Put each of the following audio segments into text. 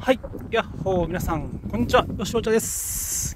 はい、やっほー、皆さん、こんにちは、よしおちゃです。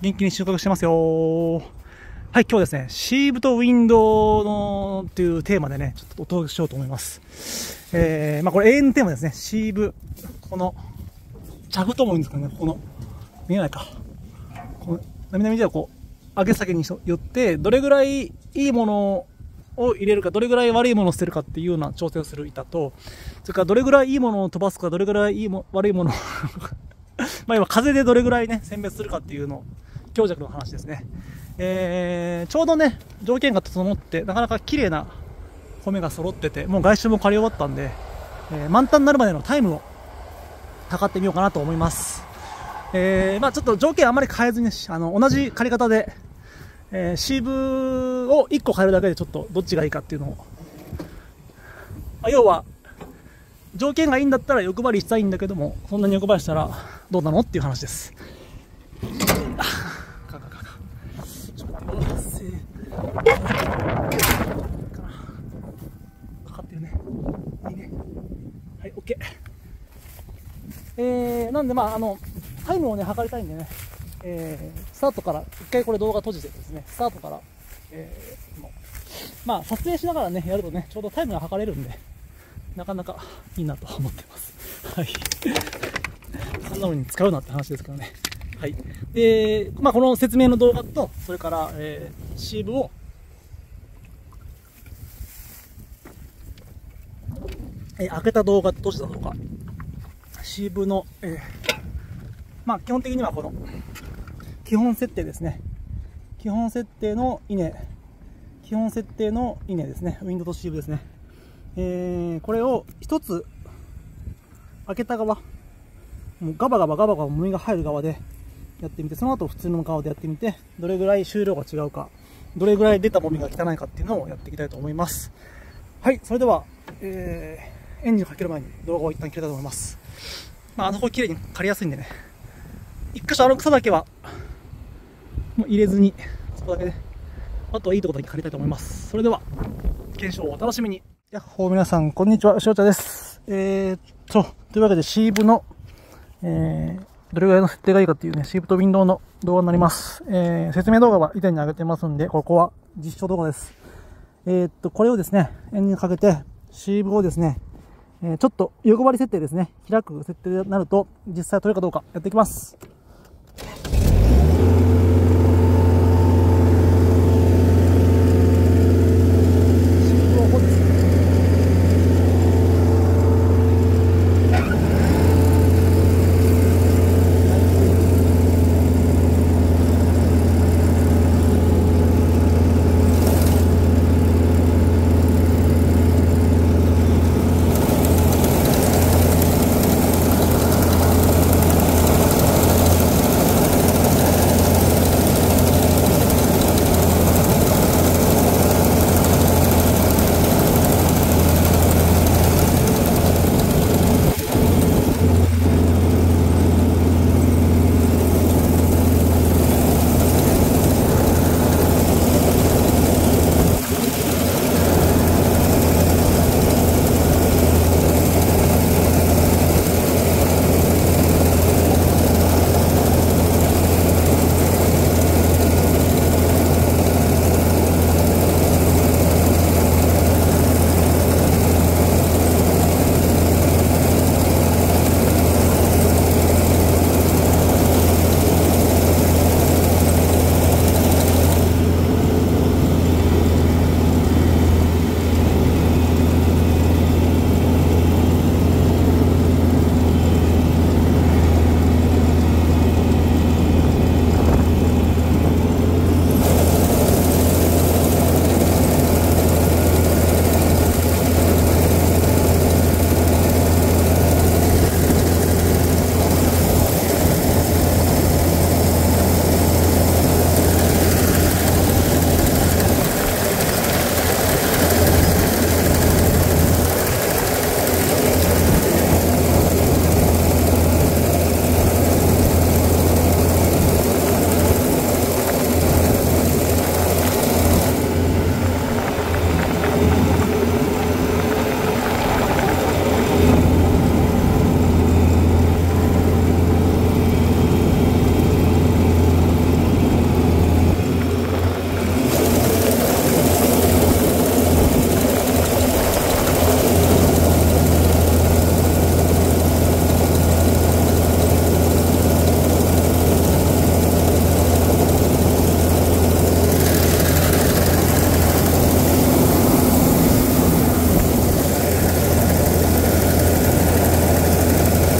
元気に収穫してますよ。はい、今日はですね、シーブとウィンドウのっていうテーマでね、ちょっとお届けしようと思います。これ永遠のテーマですね。シーブ、この、チャフともいいんですかね、この、見えないか。この、なみなみではこう、上げ下げによって、どれぐらいいいものを入れるか、どれぐらい悪いものを捨てるかっていうような調整をする板と、それからどれぐらいいいものを飛ばすか、どれぐらい悪いものを今風でどれぐらいね、選別するかっていうの、強弱の話ですね。ちょうどね、条件が整って、なかなか綺麗な米が揃ってて、もう外周も刈り終わったんで、満タンになるまでのタイムを測ってみようかなと思います。ちょっと条件あんまり変えずに、同じ刈り方で、シーブを1個変えるだけでちょっとどっちがいいかっていうのを、要は条件がいいんだったら欲張りしたいんだけども、そんなに欲張りしたらどうなのっていう話です。かかってるね。いいね。はい、OK。なんでタイムをね測りたいんでね、スタートから一回これ動画閉じてですね、スタートから、撮影しながらねやるとねちょうどタイムが測れるんで、なかなかいいなと思ってます。はい。そんなのに使うなって話ですけどね。はい。で、この説明の動画と、それから、シーブを、開けた動画と閉じた動画、シーブの、基本的にはこの、基本設定ですね。基本設定の稲ですね。ウィンドウとシーブですね。これを一つ開けた側、もうガバガバ物が入る側でやってみて、その後普通の側でやってみて、どれぐらい収量が違うか、どれぐらい出たもみが汚いかっていうのをやっていきたいと思います。はい、それでは、エンジンをかける前に動画を一旦切りたいと思います。あそこ綺麗に刈りやすいんでね、一箇所草だけはもう入れずに、そこだけで、あとはいいところだけ刈りたいと思います。それでは検証をお楽しみに。やっほー、皆さんこんにちは、しおちゃです。というわけでシーブの、どれぐらいの設定がいいかっていうね、シーブとウィンドウの動画になります。説明動画は以前に上げてますんで、ここは実証動画です。これをですね、エンジンかけて、シーブをですね、ちょっと横張り設定ですね、開く設定になると、実際取れるかどうかやっていきます。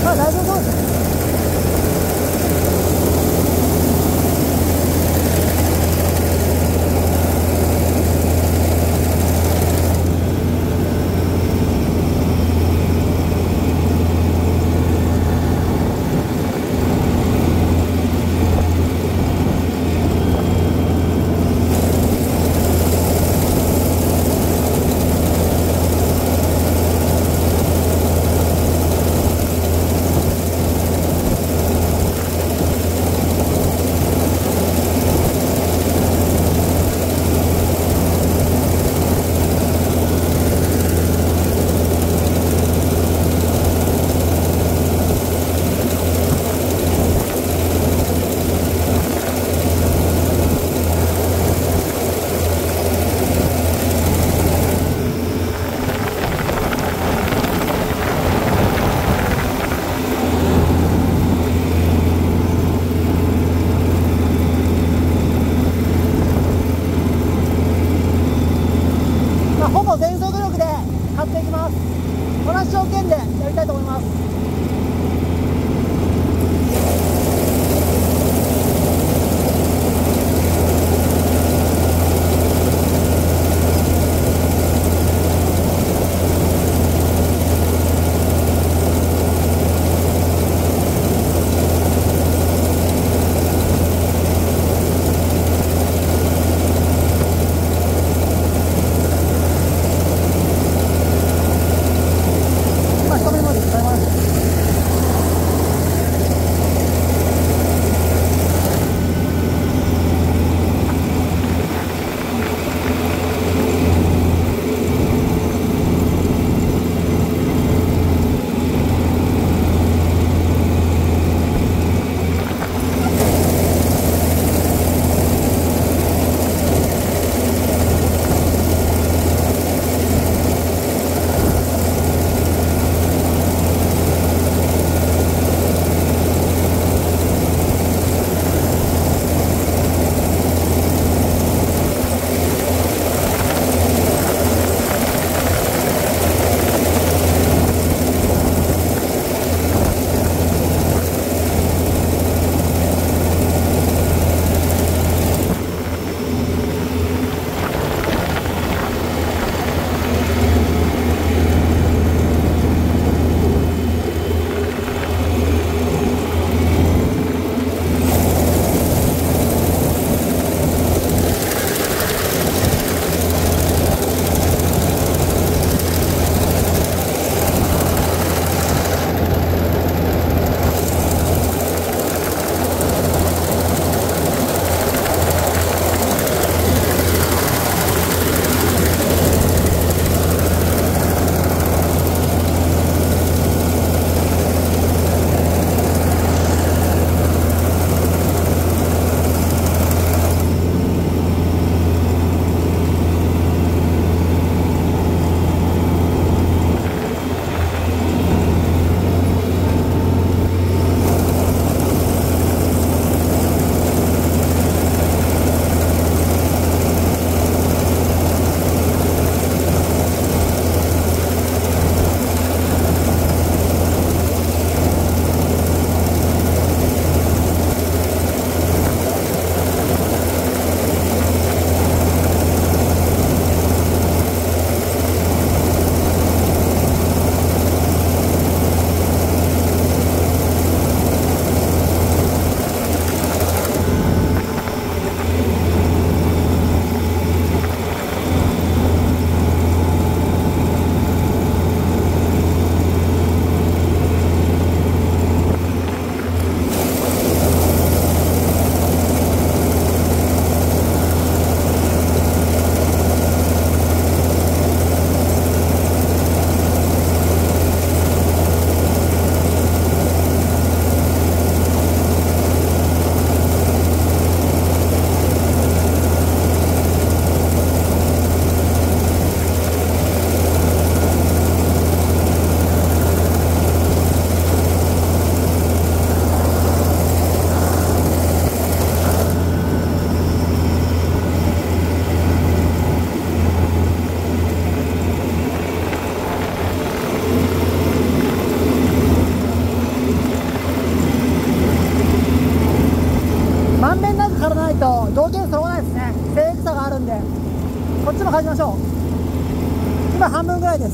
まあ大丈夫そうですね。 条件揃わないですね。制約差があるんで、こっちも返しましょう。今半分ぐらいです。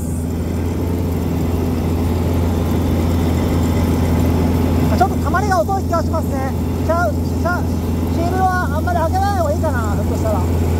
ちょっと溜まりが遅い気がしますね。シールドはあんまり開けない方がいいかな、ひょっとしたら。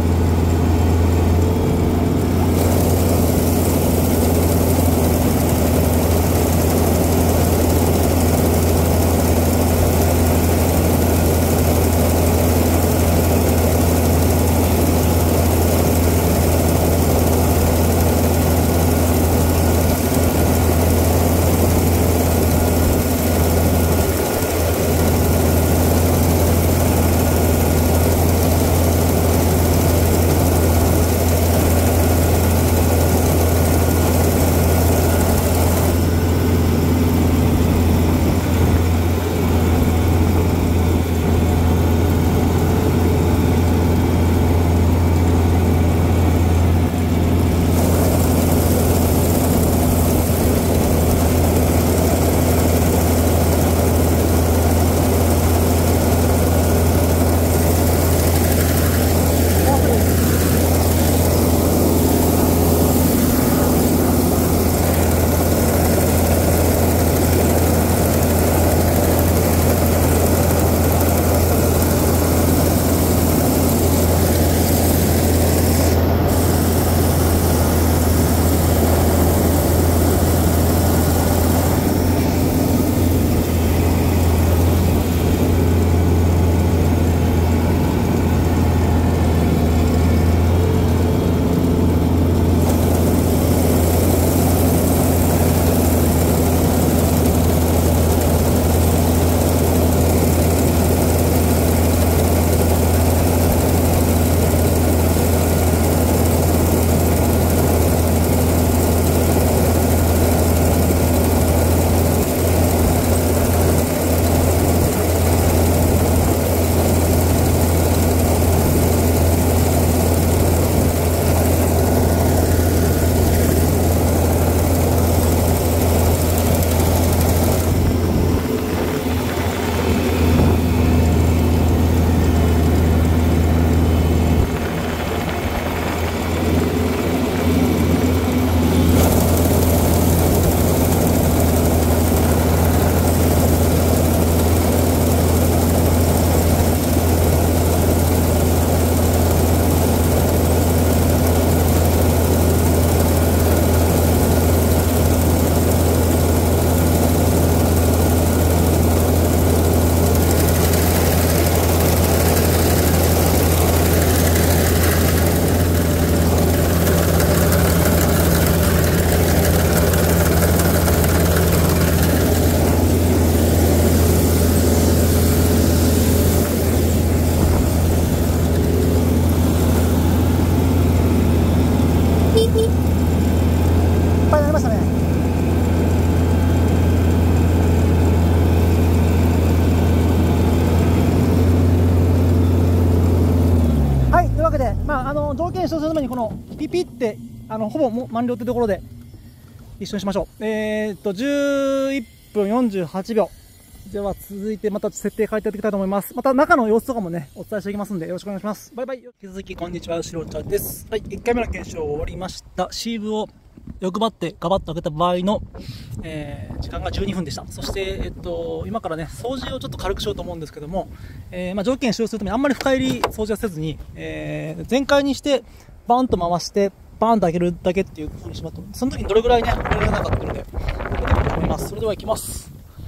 条件一つするためにこのピピってほぼもう満了というところで一緒にしましょう。11分48秒。では続いてまた設定変えていきたいと思います。また中の様子とかもね、お伝えしていきますんでよろしくお願いします。バイバイ。引き続きこんにちは、後ろ茶です。はい、1回目の検証終わりました。シールを欲張ってガバッと開けた場合の、時間が12分でした。そして、今からね、掃除をちょっと軽くしようと思うんですけども、条件使用するためにあんまり深入り掃除はせずに、全開にしてバーンと回してバーンと開けるだけっていう風にしますと、その時にどれぐらいね、汚れがなかったので、これでいいと思います。それでは行きます。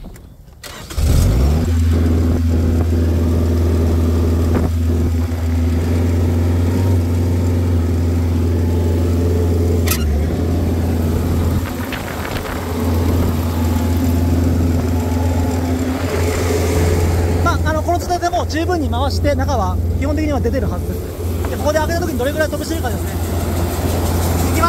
十分に回して中は基本的には出てるはずです。でここで開けた時にどれぐらい飛び散るかですね。いきます。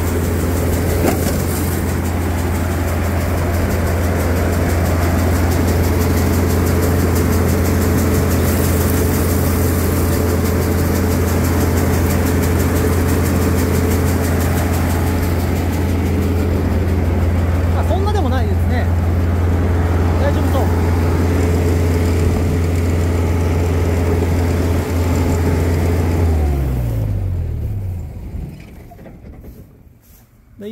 そんなでもないですね。大丈夫そう。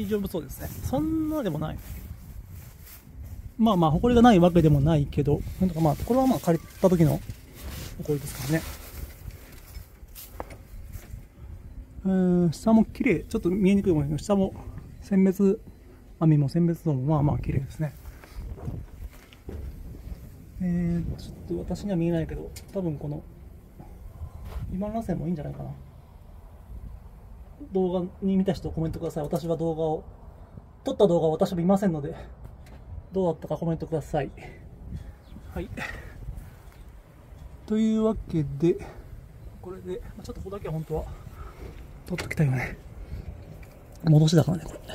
大丈夫そうですね。そんなでもない。まあまあ、埃がないわけでもないけど、なんとかまあ、これはまあ借りた時の埃ですからね。下も綺麗。ちょっと見えにくいものですけど、下も選別、網も選別度もまあまあ綺麗ですね。ちょっと私には見えないけど、多分この、今の螺旋もいいんじゃないかな。動画に見た人コメントください。私は撮った動画を私は見ませんので、どうだったかコメントください。はい。というわけで、これで、ちょっとここだけは本当は、撮っときたいよね。戻しだからね、これ。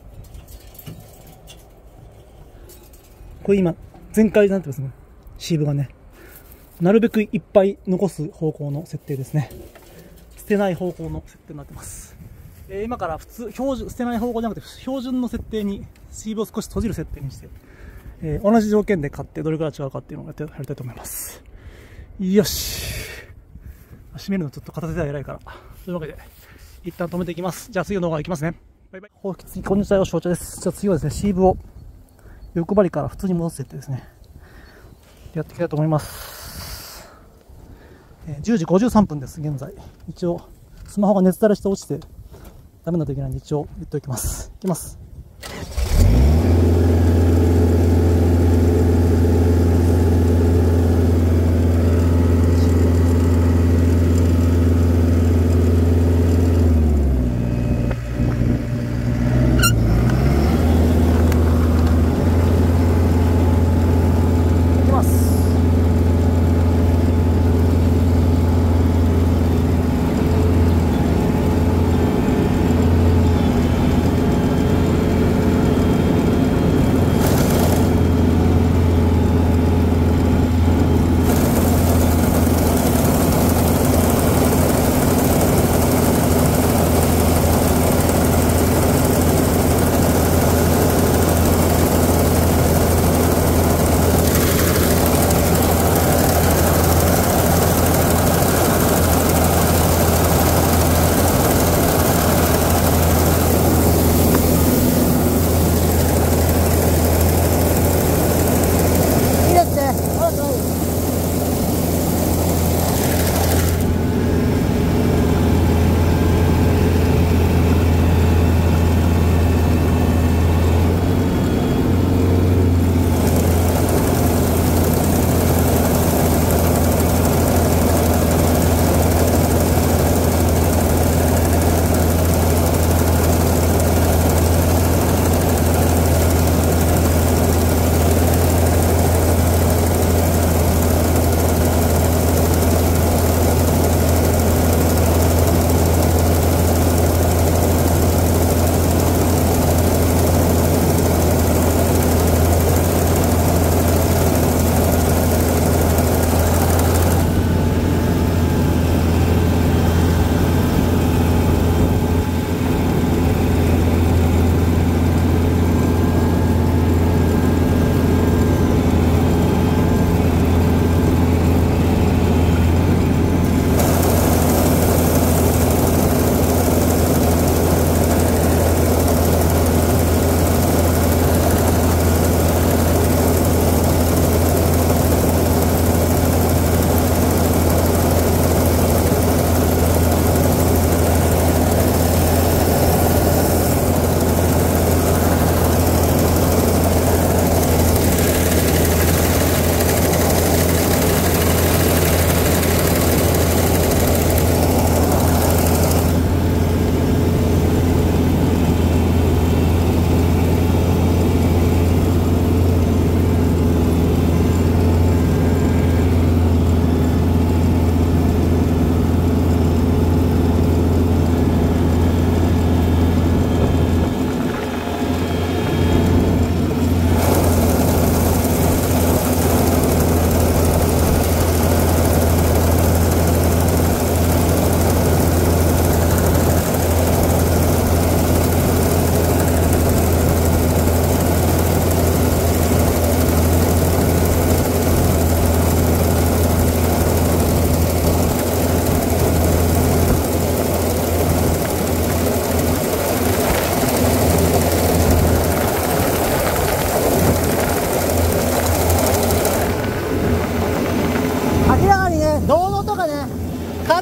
これ今、全開になってますね。シーブがね。なるべくいっぱい残す方向の設定ですね。捨てない方向の設定になってます。今から捨てない方向じゃなくて、標準の設定に、シーブを少し閉じる設定にして、同じ条件で買ってどれくらい違うかっていうのをやりたいと思います。よし。閉めるのちょっと片手では偉いから。というわけで、一旦止めていきます。じゃあ次の動画いきますね。バイバイ。次、こんにちは、承知です。じゃあ次はですね、シーブを欲張りから普通に戻す設定ですね。やっていきたいと思います。10時53分です、現在。一応、スマホが熱垂れして落ちて、ダメなといけないんで一応言っておきます。いきます。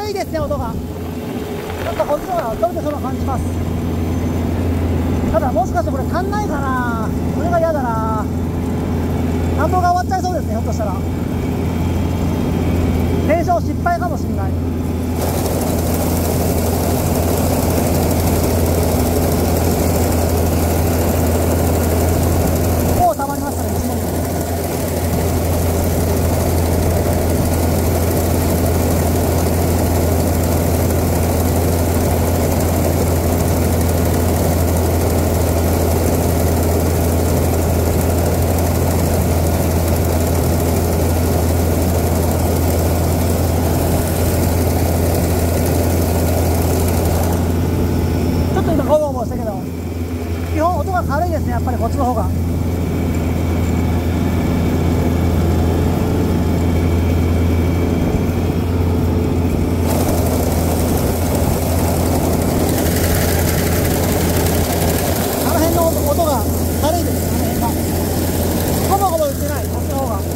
軽いですね、音が。ちょっとこっちの方が飛びてそうな感じます。ただもしかしてこれ足んないかな。これが嫌だな。暖房が終わっちゃいそうですね、ひょっとしたら。検証失敗かもしれない。もう溜まりましたね、1年。したけど、基本音が軽いですね、やっぱりこっちの方が。あの辺の音が軽いですね、あの辺が。ゴボゴボ言ってない、こっちの方が。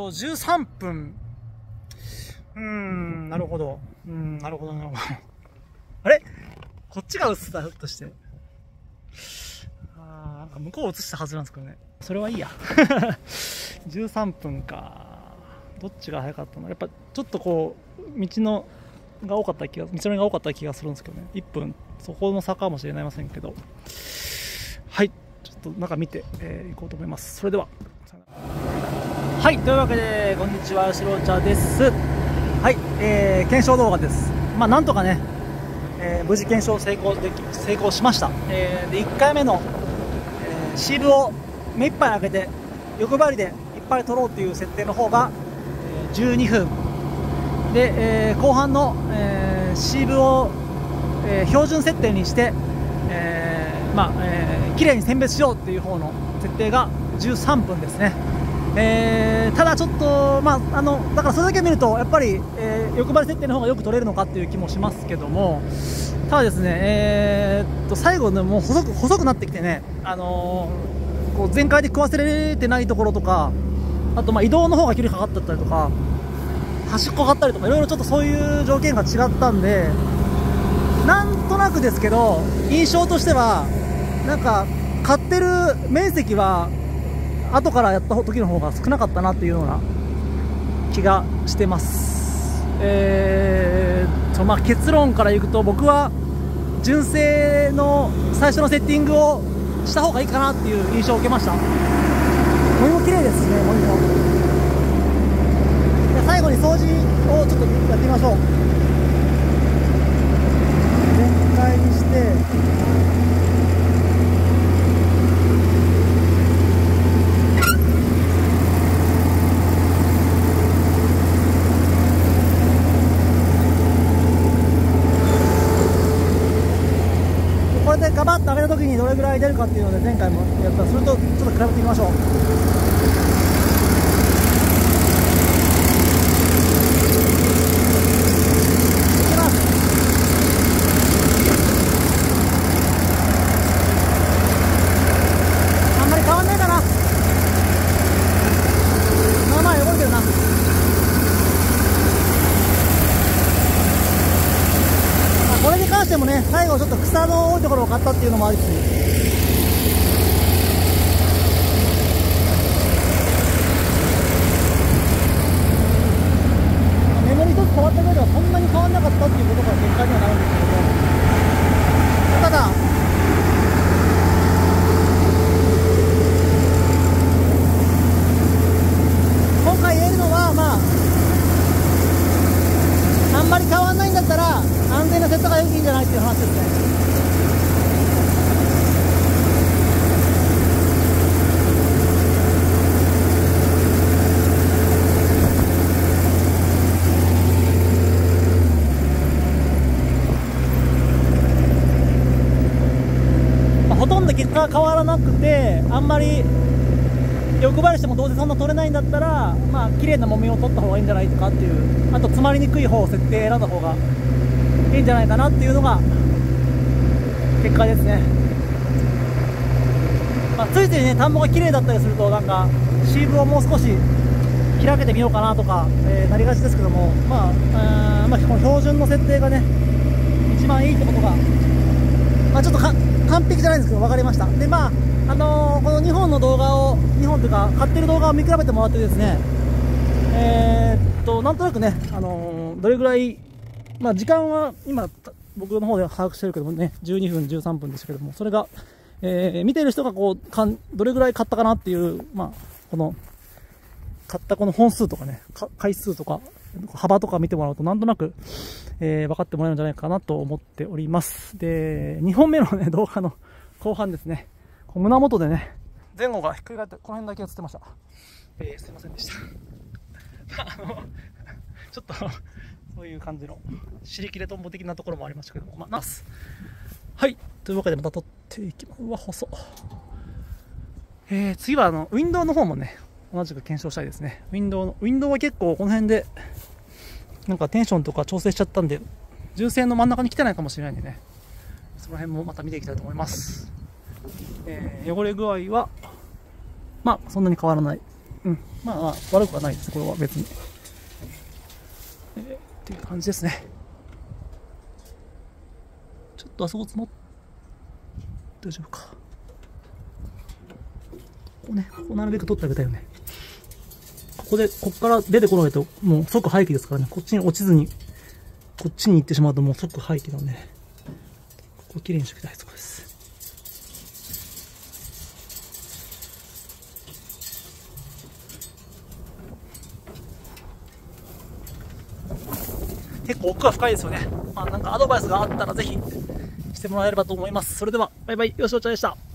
13分。なるほど。なるほど、なるほど。あれこっちが映った、ひょっとして。なんか向こう映したはずなんですけどね。それはいいや。13分か。どっちが早かったの？やっぱちょっとこう、道のりが多かった気がするんですけどね。1分、そこの差かもしれませんけど。はい。ちょっと中見ていこうと思います。それでは。はい。というわけで、こんにちは、しろうちゃです。はい。検証動画です。なんとかね、無事検証成功しました。で、1回目の、シーブを目いっぱい開けて、欲張りでいっぱい取ろうという設定の方が、12分。で、後半の、シーブを、標準設定にして、綺麗に選別しようという方の設定が13分ですね。ただちょっと、だからそれだけ見るとやっぱり、欲張り設定の方がよく取れるのかっていう気もしますけども、ただですね、最後ね、もう細くなってきてね、こう全開で食わせれてないところとか、あと移動の方が距離かかってたりとか、端っこがったりとか、いろいろちょっとそういう条件が違ったんで、なんとなくですけど印象としてはなんか買ってる面積は後からやった時の方が少なかったなっていうような気がしてます。結論からいくと、僕は純正の最初のセッティングをした方がいいかなっていう印象を受けました。森も綺麗ですしね、森も。最後に掃除をちょっとやってみましょう。全開にしてこれでガバッと上げた時にどれぐらい出るかっていうので、前回もやったそれとちょっと比べてみましょう。これに関してもね、最後ちょっと草の多いところを買ったっていうのもあるし、メモリ一つ変わったぐらいではそんなに変わらなかったっていうことが結果にはなるんですけども、ただ今回言えるのは、あんまり変わらないんだったら安全なセットがいいんじゃないっていう話ですね。ほとんど結果が変わらなくて、あんまり欲張りしてもどうせそんな取れないんだったら、綺麗な木綿を取った方がいいんじゃないかっていう、あと詰まりにくい方を設定選んだ方がいいんじゃないかなっていうのが結果ですね。ついついね、田んぼが綺麗だったりすると、なんかシーブをもう少し開けてみようかなとか、なりがちですけども、この標準の設定がね一番いいってことが、ちょっと完璧じゃないんですけど分かりました。でこの2本の動画を、2本というか買ってる動画を見比べてもらってですね、なんとなくね、どれぐらい、時間は今僕の方では把握してるけどもね、12分13分でしたけども、それが、見てる人がどれぐらい買ったかなっていう、この買ったこの本数とかね、回数とか幅とか見てもらうとなんとなく、分かってもらえるんじゃないかなと思っております。で、2本目のね動画の後半ですね、胸元でね前後がひっくり返ってこの辺だけ映ってました。すいませんでした。ちょっとそういう感じの尻切れトンボ的なところもありましたけども、はい、というわけでまた撮っていきます。うわ細。次はウィンドウの方もね同じく検証したいですね。ウィンドウは結構この辺でなんかテンションとか調整しちゃったんで、純正の真ん中に来てないかもしれないんでね、その辺もまた見ていきたいと思います。汚れ具合はそんなに変わらない。 うん。まあ、悪くはないです、これは別に。っていう感じですね。ちょっとあそこ詰まっ、大丈夫か。ここね、ここなるべく取ってあげたいよね。こっから出てこないと、もう即廃棄ですからね。こっちに落ちずに、こっちに行ってしまうともう即廃棄なんで、ここきれいにしておきたいところです。結構奥が深いですよね。まあなんかアドバイスがあったらぜひしてもらえればと思います。それでは、バイバイ、よしおちゃんでした。